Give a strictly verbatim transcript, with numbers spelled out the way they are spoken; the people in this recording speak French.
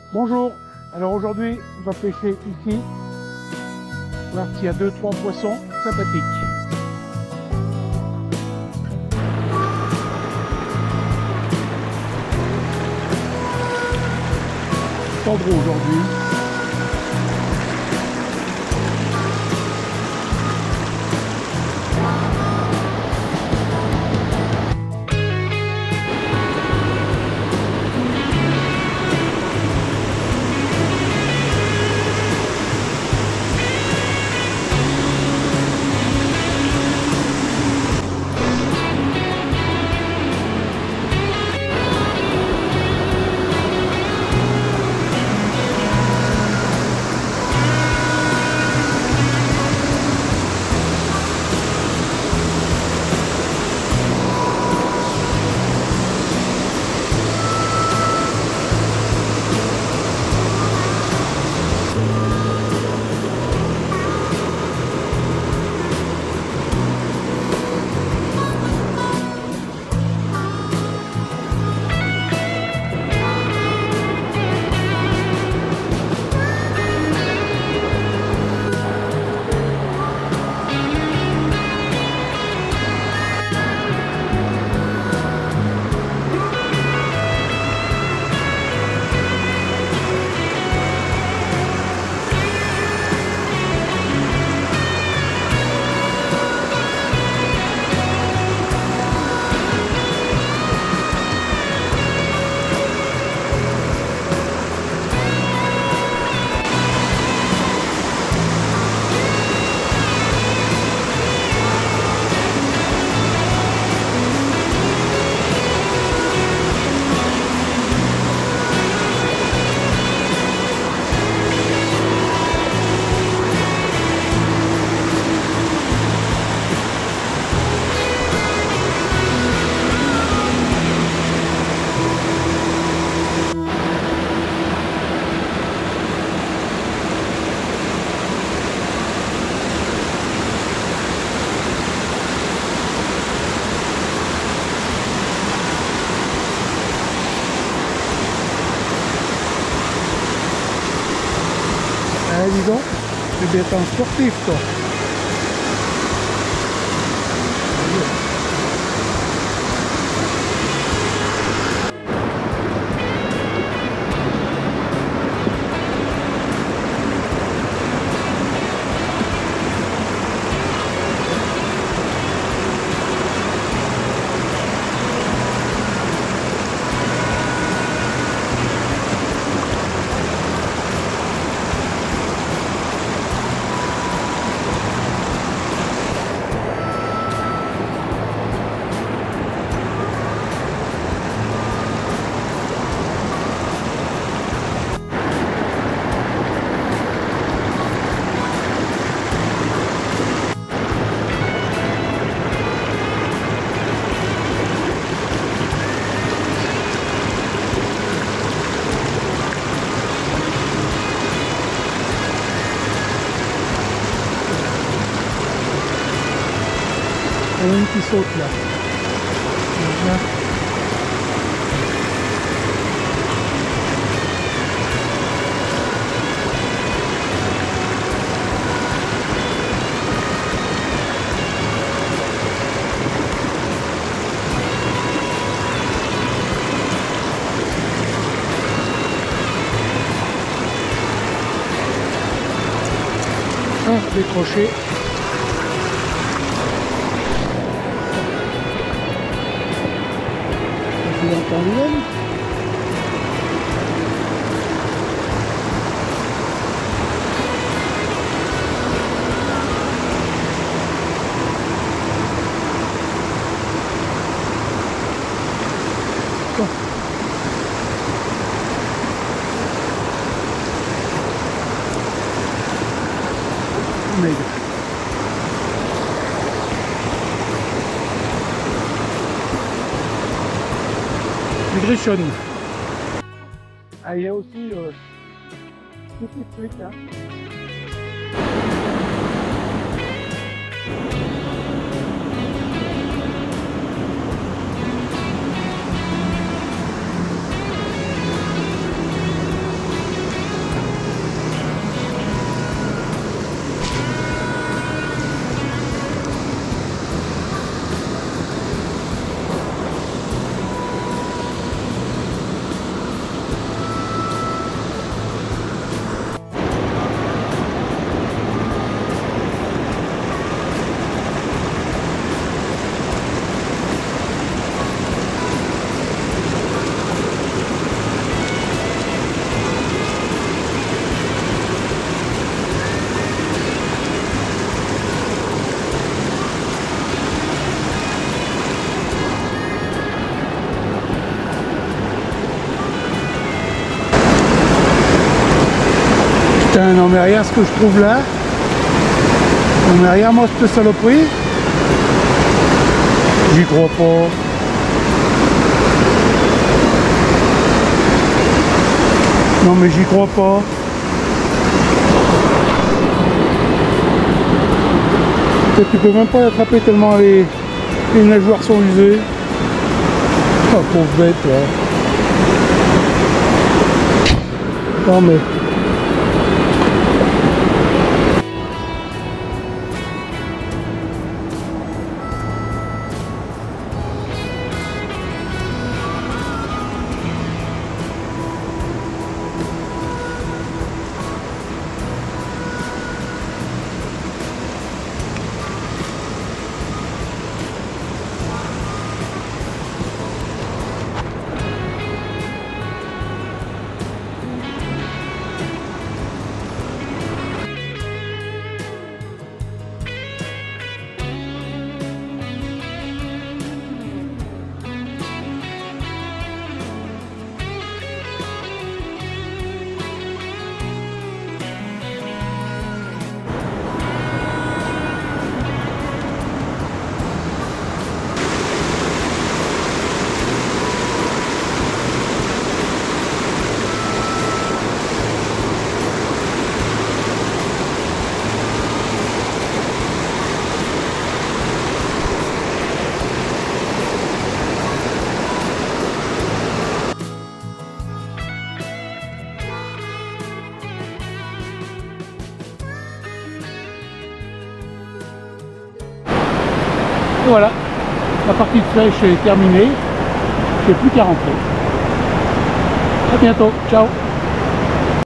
Bonjour, alors aujourd'hui on va pêcher ici, voir s'il y a deux trois poissons sympathiques. Tendreau aujourd'hui. Eh, dis donc, c'est bien un sportif toi. Il y en a une qui saute là. Là. Un décroché. Encore lui-même. Bon. Maigre. Du grichonne. Ah, il y a aussi euh, petit truc hein. Putain, non mais regarde ce que je trouve là. Non mais regarde moi cette saloperie. J'y crois pas. Non mais j'y crois pas. Tu peux même pas l'attraper tellement les, les nageoires sont usées. Oh pauvre bête là. Non mais... Voilà, la partie de flèche est terminée, je n'ai plus qu'à rentrer. À bientôt, ciao.